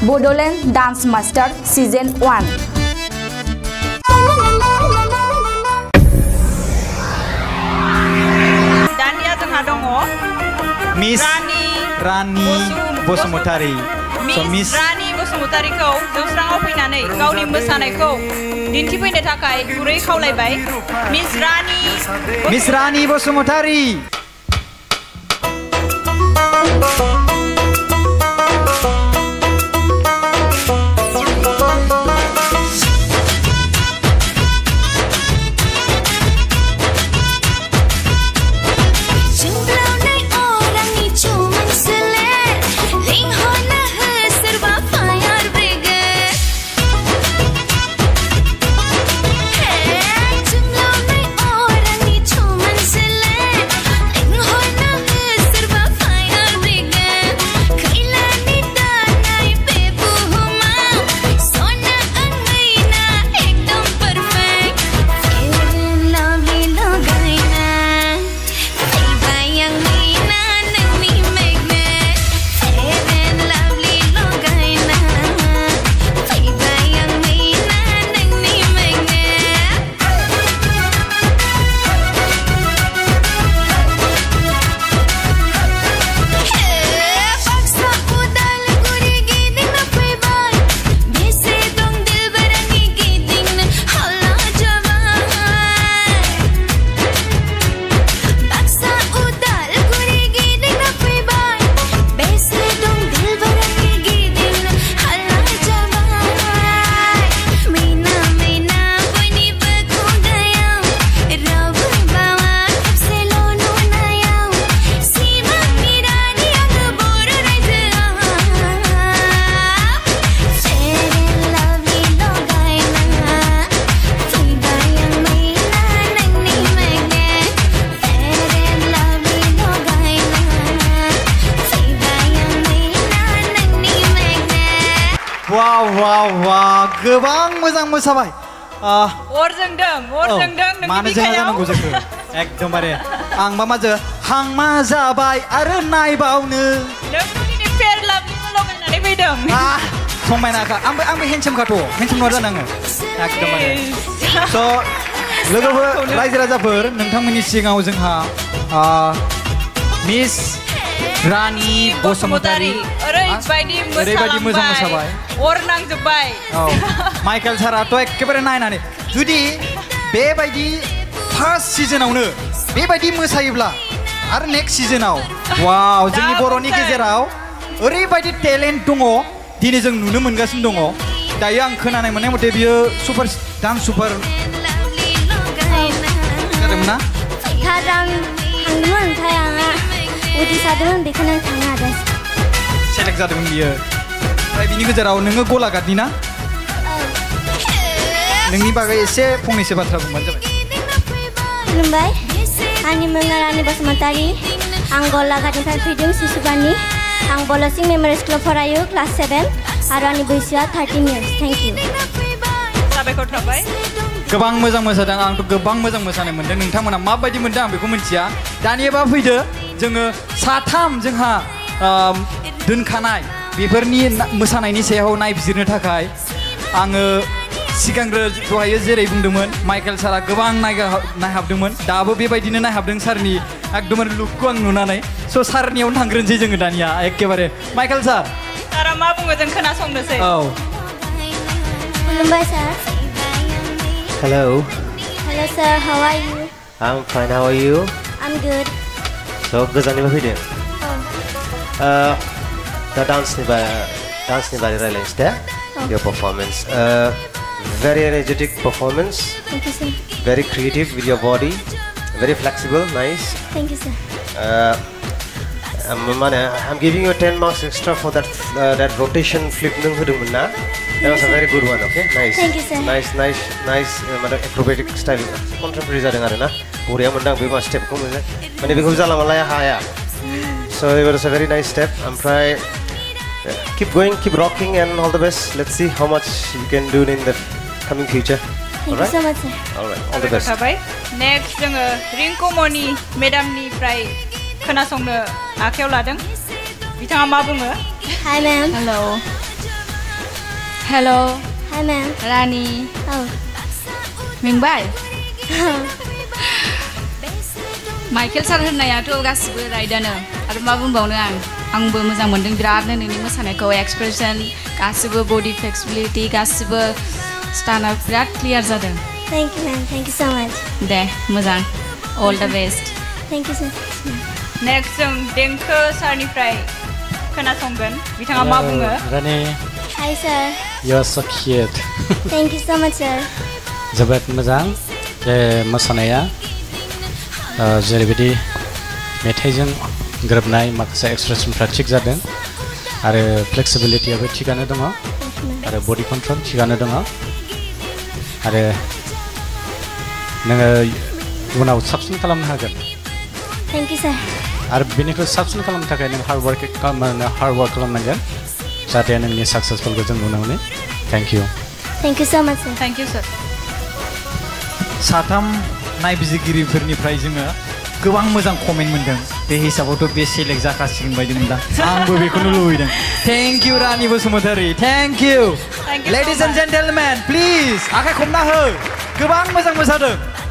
Bodoland dance master season 1 दानिया जोंहा दङ मिस रानी बसुमतारी मिस रानी बसुमतारीखौ जौस्राङाव फैनानै गावनि मोसानायखौ दिन्थिफैनो थाखाय गुरै खावलायबाय मिस रानी बसुमतारी गोबां मोजां मोसाबाय अर जोंदों मानो जोंहा जानांगौ जोंखौ एकदमबारे आं माजो हांमा जाबाय आरो नायबावनो नोंनि फेर लाबनि लगायनानै फैदों समायनाखा आंबो हेन्डसामखाथ' हेन्डसाम नङा जानाङो एकदमबारे स' लोगोफोर रायजो राजाफोर नोंथांमोननि सिगाङाव जोंहा मिस रानी बसुमतारी ओरैबायदि मोजां मोसाबाय अर नांजोब्बाय माइकेल साराथ' एखेबारे नायनानै जुदि बेबायदि फार्स्ट सिजनावनो बेबायदि मोसायोब्ला आरो नेक्स्ट सिजनाव वाव जोंनि बर'नि गेजेराव ओरैबायदि टेलेन्ट दङ दिनै जों नुनो मोनगासिनो दङ दायो आं खोनानाय मोननाय मथे बियो सुपार डान्स सुपार जादोंमोन ना सेलेक्ट जादोंमोन बियो ओमफ्राय बिनि गेजेराव नोङो गलाघाटनि ना नोंनि बागै एसे फंनैसो बाथ्रा बुंबानो जाबाय खुलुमबाय आंनि मुङा रानी बसुमतारी आं गलाघाटनिफ्राय फैदों सिसुबानि आं बलसिं मेम'रियेल स्कुलाव फरायो क्लास 7 आरो आंनि बैसोआ 13 इयार्स थेंक इउ साबायखर थाबाय गोबां मोजां मोसादों आंथ' गोबां मोजां मोसानाय मोनदों नोंथांमोना माबायदि मोनदों आं बेखौ मिथिया दानियाबा फैदो जोङो साथाम जोंहा दोनखानाय बेफोरनि मोसानायनि सायाव नायबिजिरनो थाखाय आङो सिगांग्रो दहायो जेरै बुंदोंमोन माइकेल सारा गोबां नायहाबदोंमोन दाबो बेबायदिनो नायहाबदों सारनि एकदमबारे लुकखौ आं नुनानै स' सारनियावनो थांग्रोनोसै जोङो दानिया एखेबारे माइकेल सारा मा बुङो जों खोनासंनोसै खुलुमबाय सार Hello. Hello sir, how are you? I'm fine, how are you? I'm good. So, गोजाननिफ्राय फैदों? दा डान्सनि बारै रायलायनोसै दे your performance. Very energetic performance. Thank you sir. Very creative with your body. Very flexible, nice. Thank you sir. I'm giving you 10 marks extra for that rotation flip nung होदोंमोन ना? That was a very good one, okay? Nice. Thank you sir. Nice. Acrobatic style. Contemporary जादों आरो ना? बरिया मोनदां बे मा स्टेपखौ मोजां माने बेखौ जाला मालाया हाया. So it was a very nice step. ओमफ्राय keep going, keep rocking, and all the best. Let's see how much you can do in the coming future. Thank you so much sir. All right, all the best. Next जोङो रिंकुमनि मेडामनिफ्राय खोनासंनो आखायाव लादों बिथाङा मा बुङो? Hi ma'am. Hello. Hello. Hi, ma'am. Rani. Oh. मेंबाय? Michael sir होननायाथ' गासिबो राइटआनो आरो मा बुंबावनो आंबो मोजां मोनदों बिरादनो नोंनि मोसानायखौ एक्सप्रेसन गासिबो बडि फ्लेक्सिबिलिटी गासिबो स्टाना बिराद क्लियार जादों Thank you, ma'am. Thank you so much. दे मोजां all the best Thank you, sir. Next जों देंखो सारनिफ्राय खोनासंगोन बिथाङा मा बुङो Rani, Hi, sir. you're so cute. Thank you so much, sir. जोबोद मोजां बे मोसानाया जेरैबायदि मेथाइजों गोरोबनाय माखासे एक्सप्रेसनफ्रा थिग जादों आरो फ्लेक्सिबिलिटियाबो थिगानो दङ आरो बडि कन्ट्रल थिगानो दङ आरो नोङो उनाव साबसिन खालामनो हागोन Thank you, sir. आरो बेनिख्रुइ साबसिन खालामनो थाखाय नों हार्ड वार्क खालामनांगोन जाहाथे नोंनि साक्सेसफुलखौ जों नुनो मोनो thank you Thank you so much, sir. Thank you sir साथाम नायबिजिरगिरिफोरनिफ्राय जोङो गोबां मोजां कमेन्ट मोनदों बे हिसाबावथ' बे सेलेक्ट जाखासिगोन बायदि मोनदां आंबो बेखौनो लुबैदों thank you Rani Basumatary thank you Thank you so ladies and much. Gentlemen please आखाइ खबना हो गोबां मोजां मोसादों